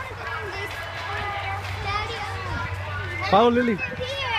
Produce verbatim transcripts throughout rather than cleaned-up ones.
want to go on this. Daddy, I'm Follow Lily. here.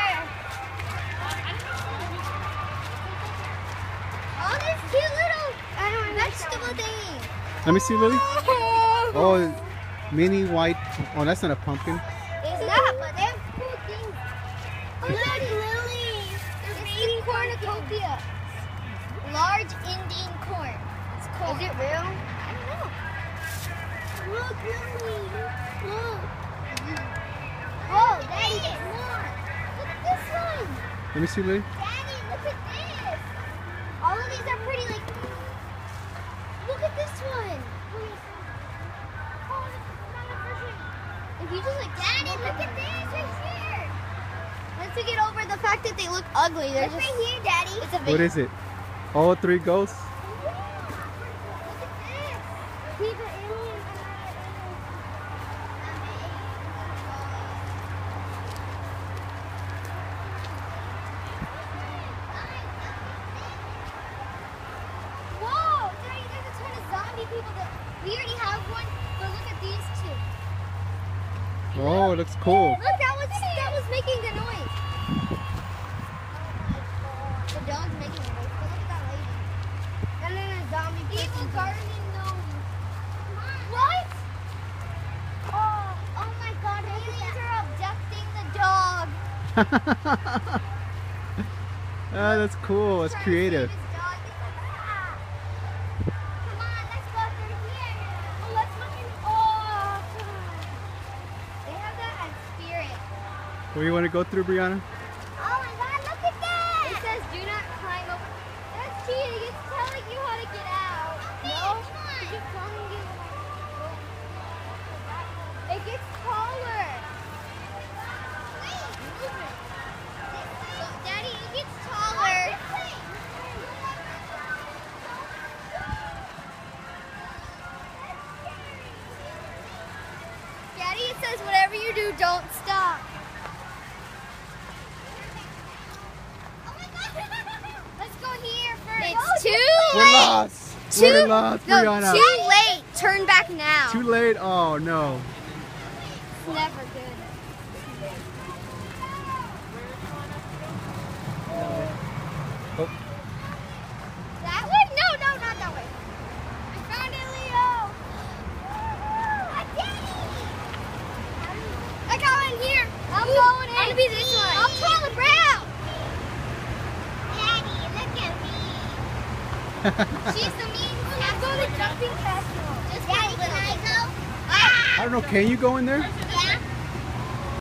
All these cute little vegetable things. Let me see, Lily. Oh, mini white. Oh, that's not a pumpkin. It's not, but they're cool things. Oh, look, Lily. They're baby cornucopia. Large Indian corn. It's cool. Is it real? I don't know. Look, Lily. Look. Whoa, Daddy, there's more. Look at this one. Let me see, Lily. Daddy, look at this. All of these are pretty, like, look at this one. If you just like, Daddy, look at this right here. Once we get over the fact that they look ugly, they're just right here, Daddy. It's a What is it? All three ghosts? Look at this. See the alien. Whoa, Daddy, there's a ton of zombie people that we already have one, but look at these two. Oh, it looks cool. Look, that was that was making the noise. The dog's making the noise. But look at that lady. And then a zombie. Evil gardening gnome. What? Oh, oh my God! Aliens are abducting the dog. Ah, that's cool. That's creative. Come on, let's go through here. Oh, let's look in. Oh, come on. They have that at Spirit. Where you want to go through, Briana? Oh my God, look at that! It says do not climb over. That's cheating. It's telling you how to get out. No? It's just telling you. It gets taller. Wait, move it. So, Daddy, it gets taller. Daddy, it says whatever you do, don't stop. Let's go here first. It's too We're late. lost. Too, We're lost, no, Briana. too late. Turn back now. Too late? Oh, no. It's never good. Oh. That way? No, no, not that way. I found it, Leo. I did it. I got one here. I'm Ooh, going in. I'm gonna be this one. I'm Charlie Brown. Daddy, look at me. She's the mean. I'm going to jumping castle. Just Daddy, can I go? Ah! I don't know. Can you go in there?